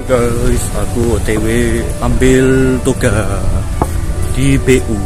Guys, aku OTW ambil tugas di BU.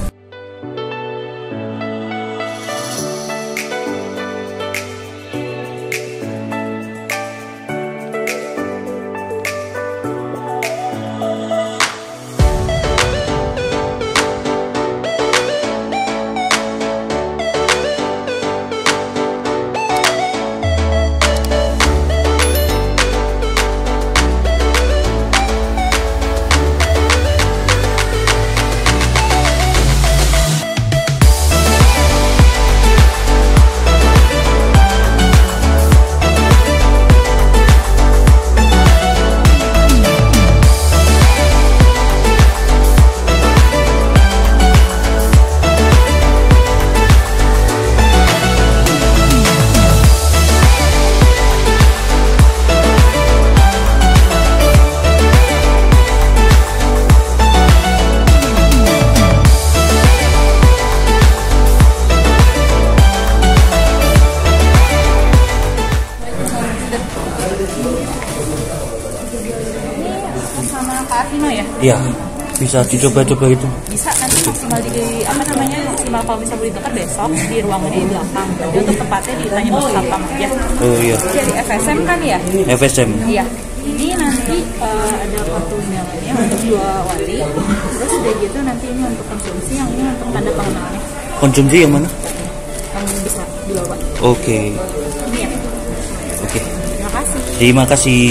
Sama Kak Asima ya? Iya, bisa dicoba-coba itu. Bisa, nanti maksimal di maksimal kalau bisa beli tukar besok di ruangan di belakang. Jadi untuk tempatnya ditanya Mas Sapam aja. Oh iya. Jadi FSM kan ya? FSM. Iya. Ini nanti ada kartu undangannya untuk 2 wali. Terus udah gitu nanti ini untuk konsumsi, yang ini untuk tanda pengenalnya. Konsumsi yang mana? Yang bisa dibawa. Oke. Ini ya. Oke. Terima kasih. Terima kasih.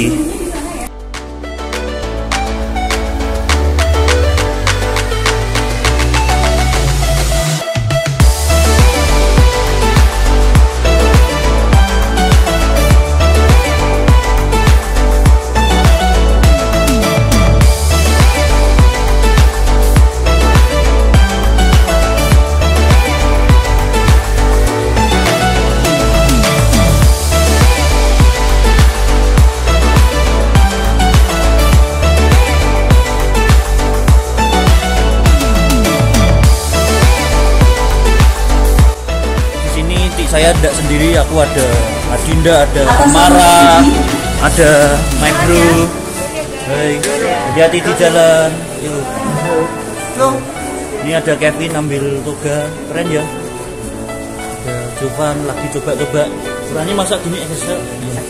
Saya tidak sendiri, aku ada Adinda, ada Amara, ada my bro. Hai, hati-hati di jalan. Yuk. Ini ada Kevin ambil toga, keren ya. Ada Jovan lagi coba-coba. Berani masak gini Excel.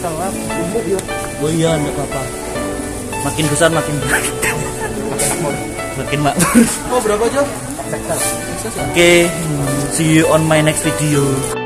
Oh iya, enggak apa-apa. Makin besar makin makmur. Oh berapa jam? Oke, see you on my next video.